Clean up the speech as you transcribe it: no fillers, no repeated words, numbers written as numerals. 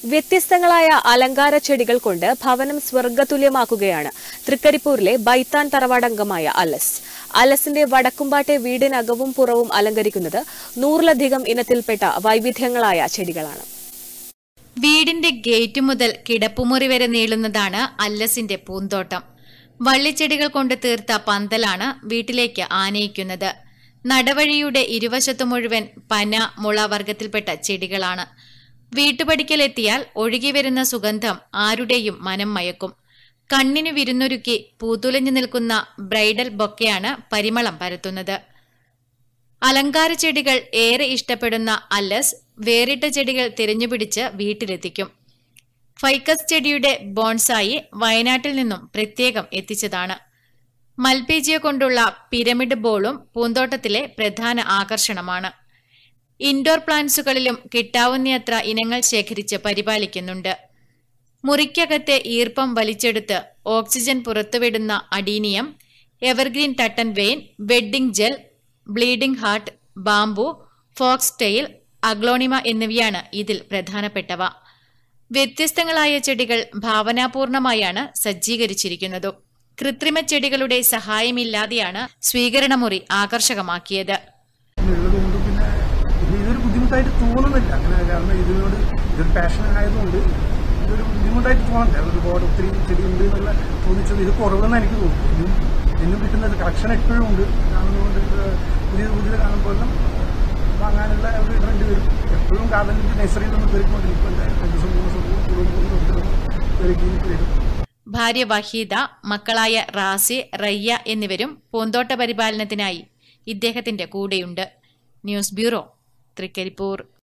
വ്യത്യസ്തങ്ങളായ അലങ്കാര ചെടികൾ കൊണ്ട് ഭവനം സ്വർഗ്ഗതുല്യമാക്കുകയാണ് തൃക്കരിപ്പൂരിലെ ബൈത്താൻ തറവാടംഗമായ അലസ്. അലസിന്റെ വടക്കുംപാട്ടെ വീടിനകവും പുറവും അലങ്കരിക്കുന്നത് 100ലധികം ഇനത്തിൽപ്പെട്ട വൈവിധ്യങ്ങളായ ചെടികളാണ്. വീടിന്റെ ഗേറ്റ് മുതൽ കിടപ്പുമുറി വരെ നീളുന്നതാണ് അല്ലസിന്റെ പൂന്തോട്ടം. വള്ളിച്ചെടികൾ കൊണ്ട് തീർത്ത പന്തലാണ് വീട്ടിലേക്ക് ആനയിക്കുന്നത്. നടവഴിയുടെ ഇരുവശത്തു മുഴുവൻ പന, മുള വർഗത്തിൽപ്പെട്ട ചെടികളാണ്. വീട്ടുപടിക്കലെത്തിയാൽ ഒഴുകിവരുന്ന സുഗന്ധം ആരുടെയും മനം മയക്കും. കണ്ണിനു വിരുന്നൊരുക്കി പൂത്തുലഞ്ഞു നിൽക്കുന്ന ബ്രൈഡൽ ബൊക്കെയാണ് പരിമളം പരത്തുന്നത്. അലങ്കാര ചെടികൾ ഏറെ ഇഷ്ടപ്പെടുന്ന അല്ലസ് വേറിട്ട ചെടികൾ തിരഞ്ഞുപിടിച്ച് വീട്ടിലെത്തിക്കും. ഫൈക്കസ് ചെടിയുടെ ബോൺസായി വയനാട്ടിൽ നിന്നും പ്രത്യേകം എത്തിച്ചതാണ്. മൽപീജിയ കൊണ്ടുള്ള പിരമിഡ് ബോളും പൂന്തോട്ടത്തിലെ പ്രധാന ആകർഷണമാണ്. ഇൻഡോർ പ്ലാന്റ്സുകളിലും കിട്ടാവുന്നത്ര ഇനങ്ങൾ ശേഖരിച്ച് പരിപാലിക്കുന്നുണ്ട്. മുറിക്കകത്തെ ഈർപ്പം വലിച്ചെടുത്ത് ഓക്സിജൻ പുറത്തുവിടുന്ന അഡീനിയം, എവർഗ്രീൻ ടട്ടൻ വെയിൻ, വെഡ്ഡിംഗ് ജെൽ, bleeding heart, bamboo, foxtail, aglaonema എന്നിവയാണ് ഇതിൽ പ്രധാനപ്പെട്ടവ. വ്യത്യസ്തങ്ങളായ ചെടികൾ ഭാവനാപൂർണമായാണ് സജ്ജീകരിച്ചിരിക്കുന്നത്. കൃത്രിമ ചെടികളുടെ സഹായമില്ലാതെയാണ് സ്വീകരണമുറി ആകർഷകമാക്കിയത്. ഇതൊരു ബുദ്ധിമുട്ടായിട്ട് തോന്നുന്നില്ല, അങ്ങനെ കാരണം ഇതൊരു പാഷൻ ആയതുകൊണ്ട് ഇതൊരു ബുദ്ധിമുട്ടായിട്ട് തോന്നുന്നില്ല. ഒരുപാട് ഒത്തിരി ചെടി ഉണ്ട് എന്നുള്ള തോന്നിച്ചത് ഇത് കുറവെന്ന് എനിക്ക് തോന്നുന്നു. ഇന്നും കിട്ടുന്ന കളക്ഷൻ എപ്പോഴും ഉണ്ട്. കാണുന്നതുകൊണ്ട് പുതിയത് കാണുമ്പോൾ വാങ്ങാനുള്ള ഒരു ട്രെൻഡ് വരും. എപ്പോഴും ഗാർഡനിൻ്റെ നഴ്സറിയിലൊന്നും കയറിക്കൊണ്ടിരിക്കും. 2 ദിവസം 3 ദിവസം കയറി വരും. ഭാര്യ വഹീദ, മക്കളായ റാസി, റയ്യ എന്നിവരും പൂന്തോട്ട പരിപാലനത്തിനായി ഇദ്ദേഹത്തിന്റെ കൂടെയുണ്ട്. News bureau, Trikaripur.